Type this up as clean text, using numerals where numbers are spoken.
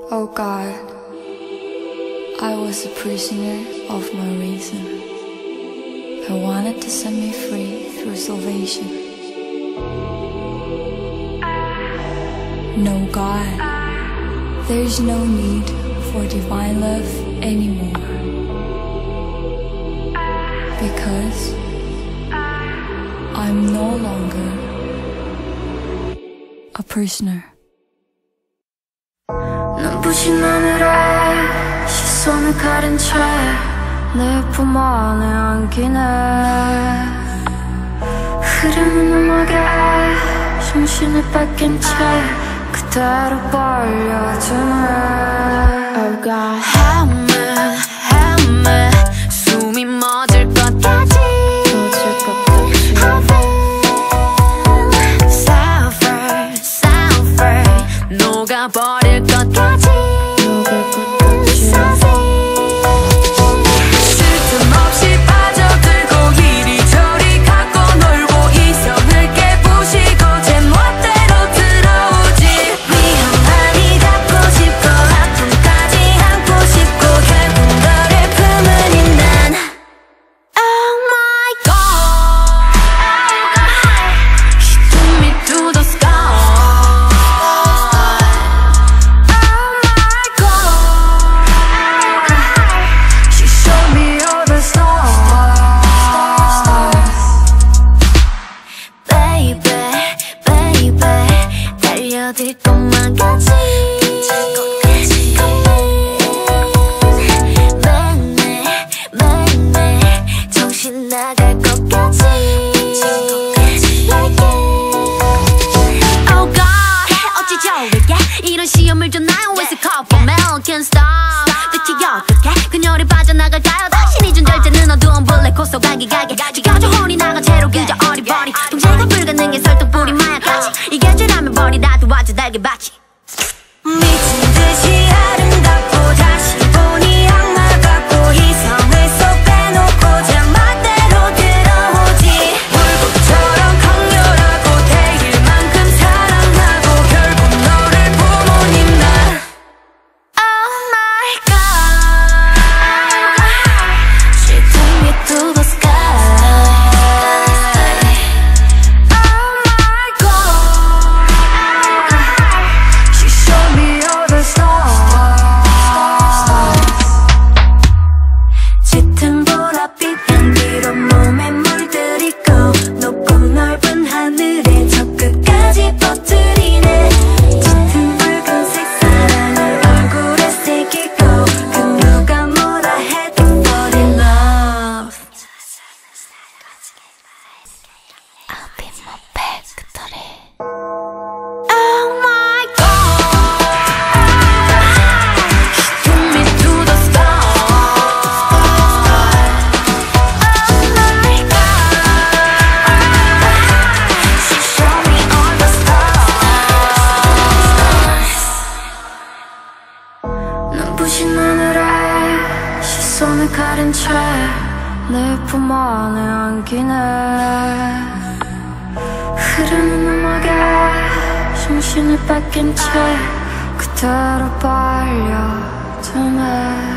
Oh God, I was a prisoner of my reason. I wanted to set me free through salvation. No God, there's no need for divine love anymore. Because I'm no longer a prisoner. 눈부신 하늘에 시선을 가린 채 내 품 안에 안기네. 흐르는 음악에 정신을 뺏긴 채 그대로 빨려드네. Oh God, help me 숨이 멎을 것 같지. I feel suffer 녹아버릴 것 같지. 쓸틈없이 빠져들고 이리저리 갖고 놀고 이성을 깨부시고 제 멋대로 들어오지. 위험하니 닿고 싶고 아픔까지 안고 싶고 결국 너를 품으니 난 Oh my God, She took me to the sky. 달려들 것만 같이 매일매일 정신 나갈 것 같이 Oh God, 어찌 저에게 이런 시험을 줬나요? It's a call for mail, can't stop. 대체 어떻게 그녀를 빠져나갈까요? 당신이 준 절제는 어두운 블랙홀 속 가게 지겨져 혼이 나가 채로 그저 어리버리 통제가 불가능해 설득뿌리 마약같이 이게 죄라면 버리라도 와줘 달걀밭이 미친 듯이 아름답고 다시 보니 악마 같고 이성을 쏙 빼놓고 제 멋대로 들어오지. 불꽃처럼 강렬하고 대일 만큼 사랑하고 결국 너를 부모님 난 Oh my God, She took me to the sky. 눈부신 하늘에 시선을 가린 채 내 품 안에 안기네. 흐르는 음악에 정신을 뺏긴 채 그대로 빨려드네.